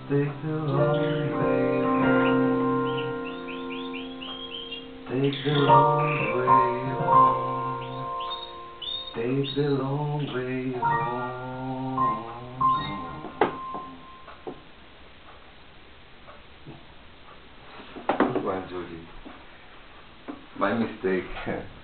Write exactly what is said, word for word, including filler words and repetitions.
Take the long way home. Take the long way home. Take the long way home. Good one, Georgie. My mistake.